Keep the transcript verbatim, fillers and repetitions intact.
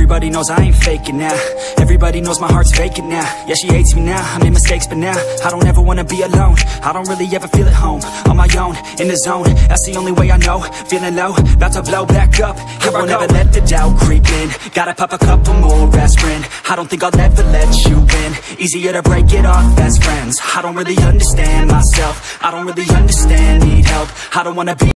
Everybody knows I ain't faking now. Everybody knows my heart's vacant now. Yeah, she hates me now, I made mistakes, but now I don't ever wanna be alone. I don't really ever feel at home. On my own, in the zone, that's the only way I know. Feeling low, about to blow back up. Here I won't ever let the doubt creep in. Gotta pop a couple more aspirin. I don't think I'll ever let you in. Easier to break it off best friends. I don't really understand myself. I don't really understand, need help. I don't wanna be